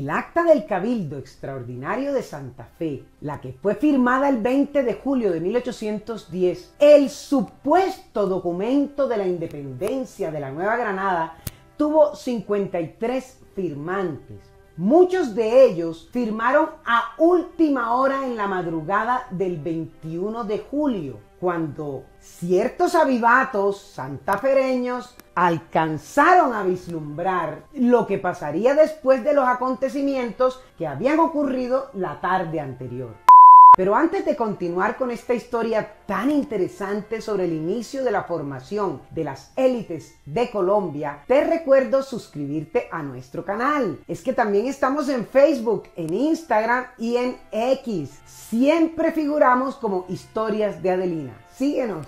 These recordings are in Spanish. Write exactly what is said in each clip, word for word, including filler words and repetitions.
El acta del Cabildo Extraordinario de Santa Fe, la que fue firmada el veinte de julio de mil ochocientos diez, el supuesto documento de la independencia de la Nueva Granada, tuvo cincuenta y tres firmantes. Muchos de ellos firmaron a última hora en la madrugada del veintiuno de julio, cuando ciertos avivatos santafereños alcanzaron a vislumbrar lo que pasaría después de los acontecimientos que habían ocurrido la tarde anterior. Pero antes de continuar con esta historia tan interesante sobre el inicio de la formación de las élites de Colombia, te recuerdo suscribirte a nuestro canal. Es que también estamos en Facebook, en Instagram y en X. Siempre figuramos como Historias de Adelina. Síguenos.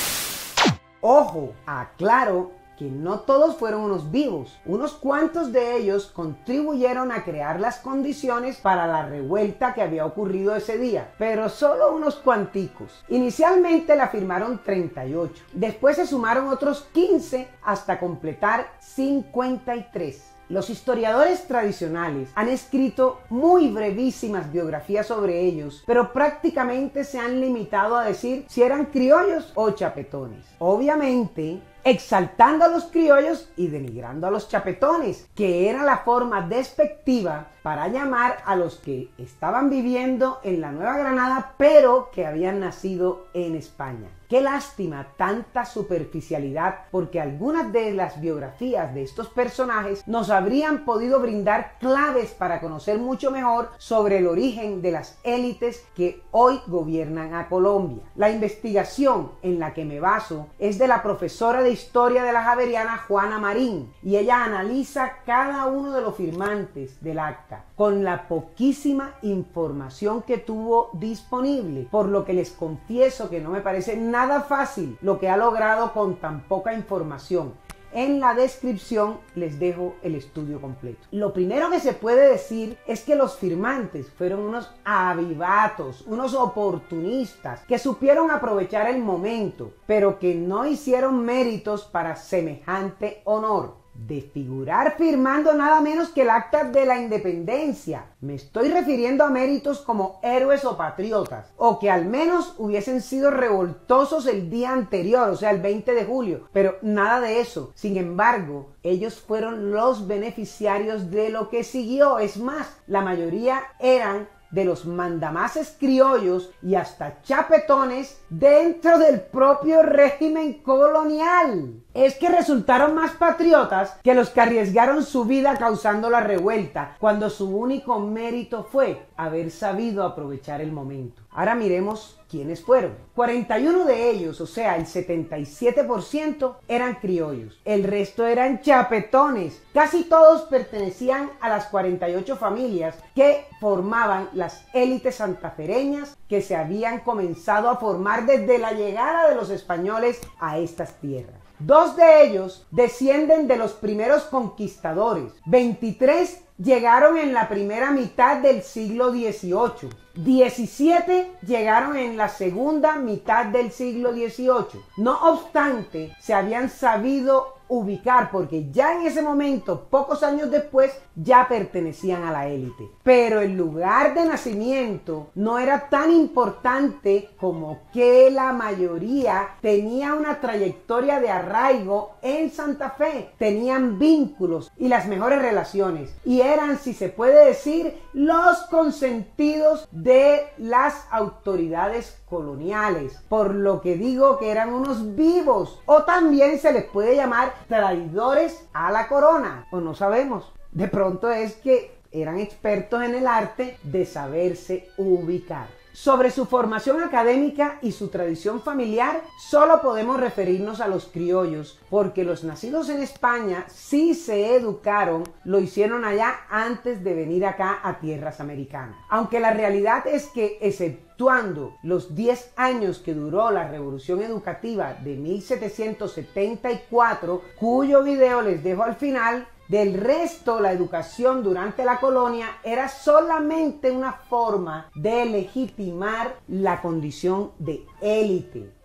Ojo, aclaro que no todos fueron unos vivos. Unos cuantos de ellos contribuyeron a crear las condiciones para la revuelta que había ocurrido ese día, pero solo unos cuanticos. Inicialmente la firmaron treinta y ocho, después se sumaron otros quince hasta completar cincuenta y tres. Los historiadores tradicionales han escrito muy brevísimas biografías sobre ellos, pero prácticamente se han limitado a decir si eran criollos o chapetones. Obviamente, exaltando a los criollos y denigrando a los chapetones, que era la forma despectiva para llamar a los que estaban viviendo en la Nueva Granada, pero que habían nacido en España. Qué lástima tanta superficialidad, porque algunas de las biografías de estos personajes nos habrían podido brindar claves para conocer mucho mejor sobre el origen de las élites que hoy gobiernan a Colombia. La investigación en la que me baso es de la profesora de Historia de la Javeriana Juana Marín, y ella analiza cada uno de los firmantes del acta con la poquísima información que tuvo disponible, por lo que les confieso que no me parece nada fácil lo que ha logrado con tan poca información. En la descripción les dejo el estudio completo. Lo primero que se puede decir es que los firmantes fueron unos avivatos, unos oportunistas que supieron aprovechar el momento, pero que no hicieron méritos para semejante honor de figurar firmando nada menos que el acta de la independencia. Me estoy refiriendo a méritos como héroes o patriotas, o que al menos hubiesen sido revoltosos el día anterior, o sea el veinte de julio, pero nada de eso. Sin embargo, ellos fueron los beneficiarios de lo que siguió. Es más, la mayoría eran de los mandamases criollos y hasta chapetones dentro del propio régimen colonial. Es que resultaron más patriotas que los que arriesgaron su vida causando la revuelta, cuando su único mérito fue haber sabido aprovechar el momento. Ahora miremos quiénes fueron. cuarenta y uno de ellos, o sea, el setenta y siete por ciento, eran criollos. El resto eran chapetones. Casi todos pertenecían a las cuarenta y ocho familias que formaban las élites santafereñas que se habían comenzado a formar desde la llegada de los españoles a estas tierras. Dos de ellos descienden de los primeros conquistadores. veintitrés llegaron en la primera mitad del siglo dieciocho. diecisiete llegaron en la segunda mitad del siglo dieciocho. No obstante, se habían sabido ubicar porque ya en ese momento, pocos años después, ya pertenecían a la élite. Pero el lugar de nacimiento no era tan importante como que la mayoría tenía una trayectoria de arraigo en Santa Fe, tenían vínculos y las mejores relaciones, y eran, si se puede decir, los consentidos de las autoridades coloniales, por lo que digo que eran unos vivos, o también se les puede llamar traidores a la corona, o no sabemos. De pronto es que eran expertos en el arte de saberse ubicar. Sobre su formación académica y su tradición familiar, solo podemos referirnos a los criollos, porque los nacidos en España sí se educaron, lo hicieron allá antes de venir acá a tierras americanas. Aunque la realidad es que, exceptuando los diez años que duró la Revolución Educativa de mil setecientos setenta y cuatro, cuyo video les dejo al final, del resto, la educación durante la colonia era solamente una forma de legitimar la condición de élite.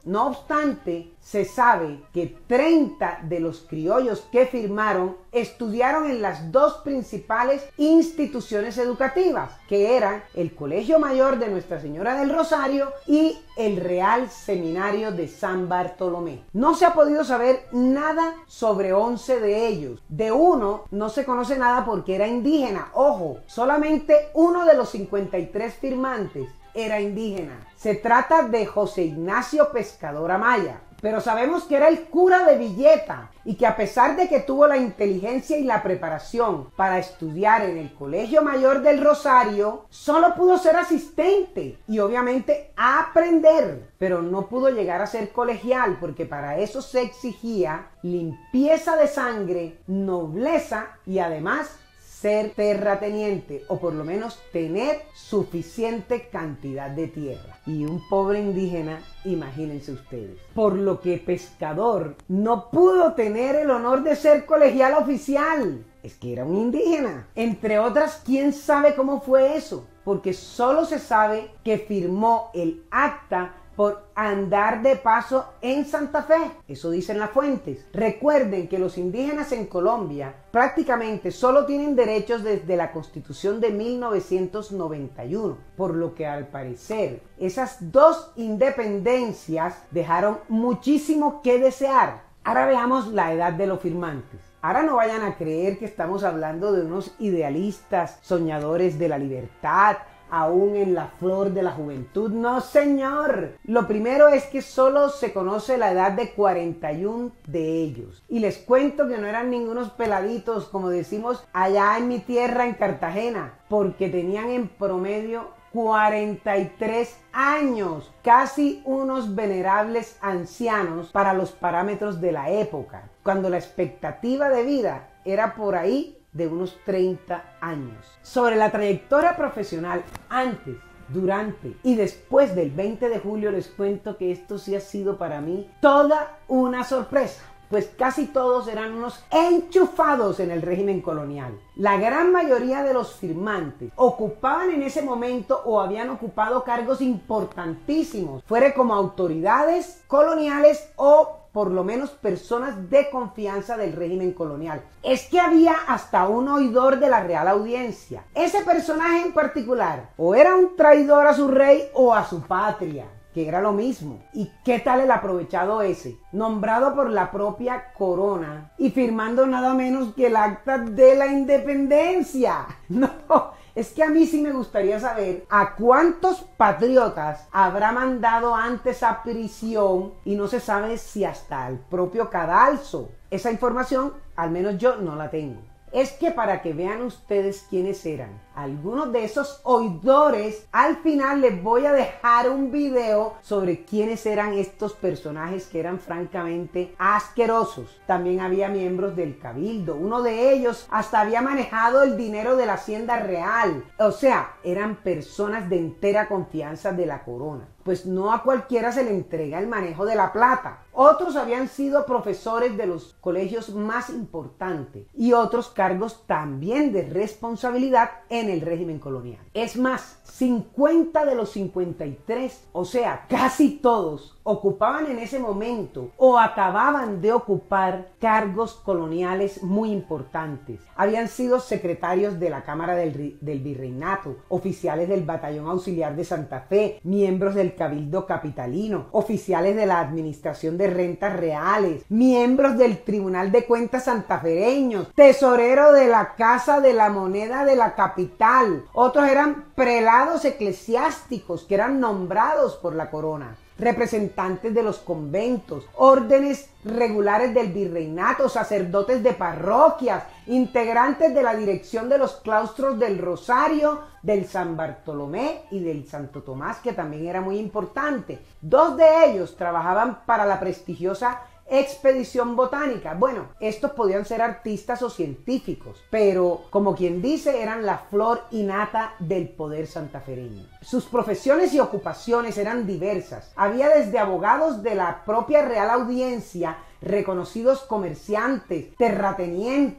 No obstante, se sabe que treinta de los criollos que firmaron estudiaron en las dos principales instituciones educativas, que eran el Colegio Mayor de Nuestra Señora del Rosario y el Real Seminario de San Bartolomé. No se ha podido saber nada sobre once de ellos. De uno no se conoce nada porque era indígena. Ojo, solamente uno de los cincuenta y tres firmantes era indígena. Se trata de José Ignacio Pescador Amaya. Pero sabemos que era el cura de Villeta y que a pesar de que tuvo la inteligencia y la preparación para estudiar en el Colegio Mayor del Rosario, solo pudo ser asistente y obviamente aprender, pero no pudo llegar a ser colegial porque para eso se exigía limpieza de sangre, nobleza y además ser terrateniente o por lo menos tener suficiente cantidad de tierra. Y un pobre indígena, imagínense ustedes. Por lo que Pescador no pudo tener el honor de ser colegial oficial. Es que era un indígena. Entre otras, ¿quién sabe cómo fue eso? Porque solo se sabe que firmó el acta por andar de paso en Santa Fe. Eso dicen las fuentes. Recuerden que los indígenas en Colombia prácticamente solo tienen derechos desde la Constitución de mil novecientos noventa y uno, por lo que al parecer esas dos independencias dejaron muchísimo que desear. Ahora veamos la edad de los firmantes. Ahora no vayan a creer que estamos hablando de unos idealistas, soñadores de la libertad, aún en la flor de la juventud. No, señor. Lo primero es que solo se conoce la edad de cuarenta y uno de ellos. Y les cuento que no eran ningunos peladitos, como decimos allá en mi tierra, en Cartagena, porque tenían en promedio cuarenta y tres años, casi unos venerables ancianos para los parámetros de la época, cuando la expectativa de vida era por ahí de unos treinta años. Sobre la trayectoria profesional antes, durante y después del veinte de julio les cuento que esto sí ha sido para mí toda una sorpresa, pues casi todos eran unos enchufados en el régimen colonial. La gran mayoría de los firmantes ocupaban en ese momento o habían ocupado cargos importantísimos, fuera como autoridades coloniales o por lo menos personas de confianza del régimen colonial. Es que había hasta un oidor de la Real Audiencia. Ese personaje en particular o era un traidor a su rey o a su patria, que era lo mismo. ¿Y qué tal el aprovechado ese? Nombrado por la propia corona y firmando nada menos que el acta de la independencia. No, es que a mí sí me gustaría saber a cuántos patriotas habrá mandado antes a prisión y no se sabe si hasta el propio cadalso. Esa información, al menos yo, no la tengo. Es que para que vean ustedes quiénes eran algunos de esos oidores, al final les voy a dejar un video sobre quiénes eran estos personajes que eran francamente asquerosos. También había miembros del cabildo, uno de ellos hasta había manejado el dinero de la hacienda real. O sea, eran personas de entera confianza de la corona, pues no a cualquiera se le entrega el manejo de la plata. Otros habían sido profesores de los colegios más importantes y otros cargos también de responsabilidad en el régimen colonial. Es más, cincuenta de los cincuenta y tres, o sea, casi todos, ocupaban en ese momento o acababan de ocupar cargos coloniales muy importantes. Habían sido secretarios de la Cámara del, del Virreinato, oficiales del Batallón Auxiliar de Santa Fe, miembros del Cabildo Capitalino, oficiales de la Administración de Rentas Reales, miembros del Tribunal de Cuentas santafereños, tesorero de la Casa de la Moneda de la capital. Otros eran prelados eclesiásticos que eran nombrados por la corona, representantes de los conventos, órdenes regulares del virreinato, sacerdotes de parroquias, integrantes de la dirección de los claustros del Rosario, del San Bartolomé y del Santo Tomás, que también era muy importante. Dos de ellos trabajaban para la prestigiosa Expedición Botánica. Bueno, estos podían ser artistas o científicos, pero como quien dice, eran la flor innata del poder santafereño. Sus profesiones y ocupaciones eran diversas. Había desde abogados de la propia Real Audiencia, reconocidos comerciantes, terratenientes,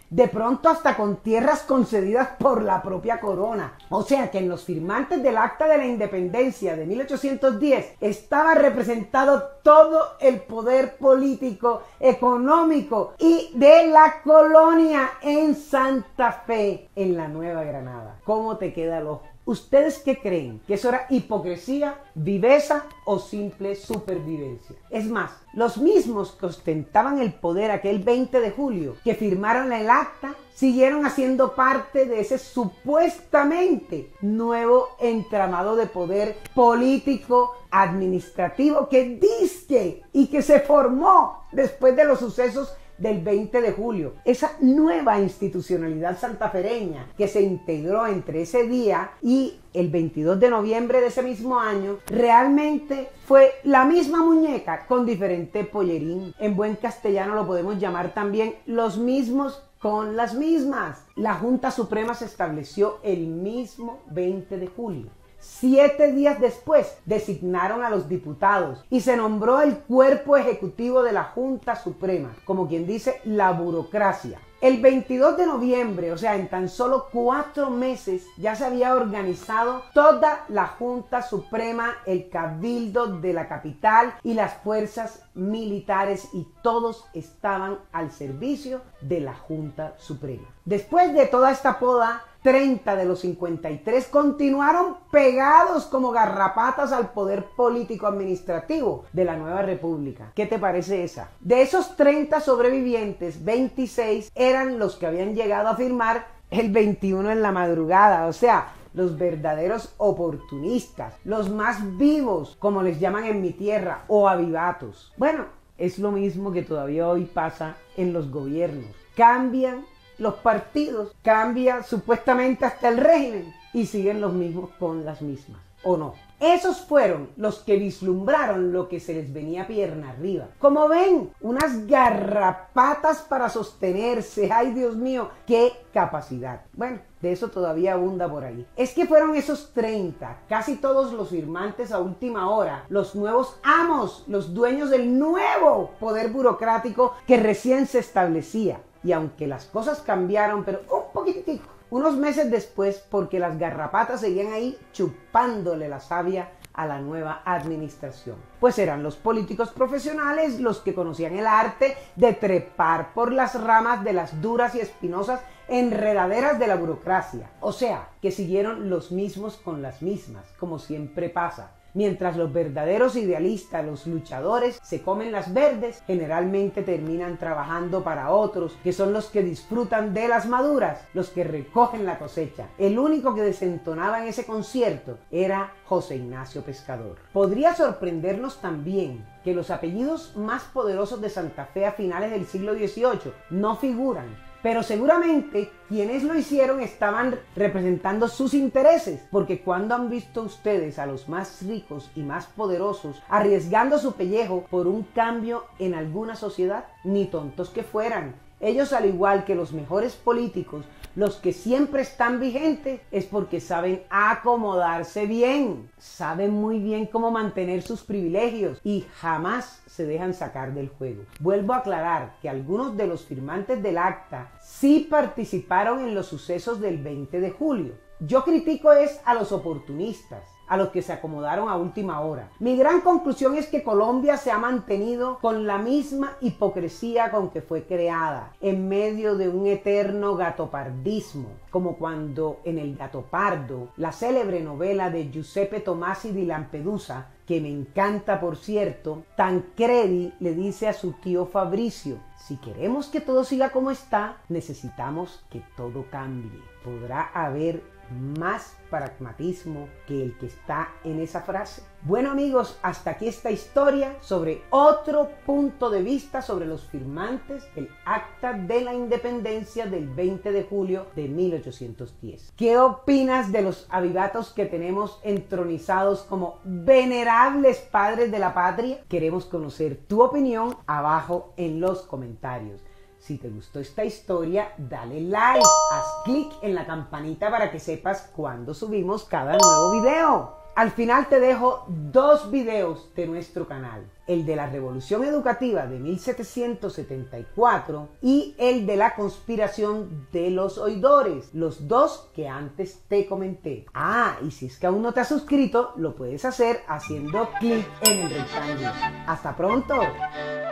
de pronto hasta con tierras concedidas por la propia corona. O sea que en los firmantes del Acta de la Independencia de mil ochocientos diez estaba representado todo el poder político, económico y de la colonia en Santa Fe, en la Nueva Granada. ¿Cómo te queda el ojo? ¿Ustedes qué creen? ¿Que eso era hipocresía, viveza o simple supervivencia? Es más, los mismos que ostentaban el poder aquel veinte de julio, que firmaron el acta, siguieron haciendo parte de ese supuestamente nuevo entramado de poder político, administrativo, que dizque y que se formó después de los sucesos del veinte de julio. Esa nueva institucionalidad santafereña que se integró entre ese día y el veintidós de noviembre de ese mismo año, realmente fue la misma muñeca con diferente pollerín. En buen castellano lo podemos llamar también los mismos con las mismas. La Junta Suprema se estableció el mismo veinte de julio. Siete días después designaron a los diputados y se nombró el cuerpo ejecutivo de la Junta Suprema, como quien dice, la burocracia. El veintidós de noviembre, o sea, en tan solo cuatro meses, ya se había organizado toda la Junta Suprema, el Cabildo de la capital y las fuerzas militares, y todos estaban al servicio de la Junta Suprema. Después de toda esta poda, treinta de los cincuenta y tres continuaron pegados como garrapatas al poder político administrativo de la nueva república. ¿Qué te parece esa? De esos treinta sobrevivientes, veintiséis eran los que habían llegado a firmar el veintiuno en la madrugada, o sea, los verdaderos oportunistas, los más vivos, como les llaman en mi tierra, o avivatos. Bueno, es lo mismo que todavía hoy pasa en los gobiernos. Cambian los partidos, cambia supuestamente hasta el régimen y siguen los mismos con las mismas, ¿o no? Esos fueron los que vislumbraron lo que se les venía pierna arriba. Como ven, unas garrapatas para sostenerse. ¡Ay, Dios mío! ¡Qué capacidad! Bueno, de eso todavía abunda por ahí. Es que fueron esos treinta, casi todos los firmantes a última hora, los nuevos amos, los dueños del nuevo poder burocrático que recién se establecía. Y aunque las cosas cambiaron, pero un poquitico, unos meses después, porque las garrapatas seguían ahí chupándole la savia a la nueva administración. Pues eran los políticos profesionales los que conocían el arte de trepar por las ramas de las duras y espinosas enredaderas de la burocracia. O sea, que siguieron los mismos con las mismas, como siempre pasa. Mientras los verdaderos idealistas, los luchadores, se comen las verdes, generalmente terminan trabajando para otros, que son los que disfrutan de las maduras, los que recogen la cosecha. El único que desentonaba en ese concierto era José Ignacio Pescador. Podría sorprendernos también que los apellidos más poderosos de Santa Fe a finales del siglo dieciocho no figuran, pero seguramente quienes lo hicieron estaban representando sus intereses, porque cuando han visto ustedes a los más ricos y más poderosos arriesgando su pellejo por un cambio en alguna sociedad, ni tontos que fueran. Ellos, al igual que los mejores políticos, los que siempre están vigentes, es porque saben acomodarse bien, saben muy bien cómo mantener sus privilegios y jamás se dejan sacar del juego. Vuelvo a aclarar que algunos de los firmantes del acta sí participaron en los sucesos del veinte de julio. Yo critico es a los oportunistas, a los que se acomodaron a última hora. Mi gran conclusión es que Colombia se ha mantenido con la misma hipocresía con que fue creada, en medio de un eterno gatopardismo, como cuando en El Gatopardo, la célebre novela de Giuseppe Tomasi di Lampedusa, que me encanta por cierto, Tancredi le dice a su tío Fabricio: si queremos que todo siga como está, necesitamos que todo cambie. ¿Podrá haber más pragmatismo que el que está en esa frase? Bueno amigos, hasta aquí esta historia sobre otro punto de vista sobre los firmantes del Acta de la Independencia del veinte de julio de mil ochocientos diez. ¿Qué opinas de los avivatos que tenemos entronizados como venerables padres de la patria? Queremos conocer tu opinión abajo en los comentarios. Si te gustó esta historia, dale like, haz clic en la campanita para que sepas cuando subimos cada nuevo video. Al final te dejo dos videos de nuestro canal, el de la Revolución Educativa de mil setecientos setenta y cuatro y el de la conspiración de los oidores, los dos que antes te comenté. Ah, y si es que aún no te has suscrito, lo puedes hacer haciendo clic en el rectángulo. ¡Hasta pronto!